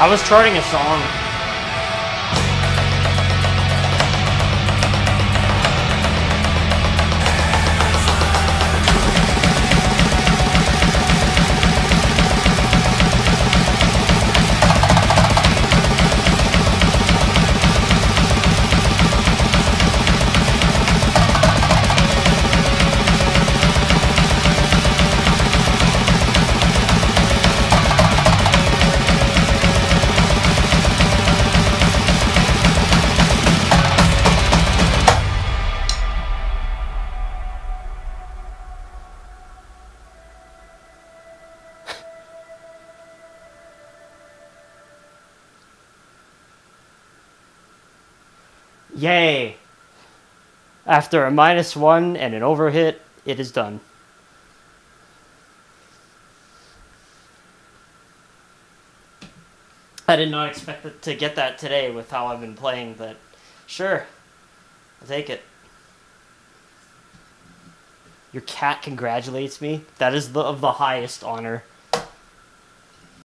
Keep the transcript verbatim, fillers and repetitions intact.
I was charting a song. Yay! After a minus one and an overhit, it is done. I did not expect it to get that today with how I've been playing, but sure, I'll take it. Your cat congratulates me? That is the, of the highest honor.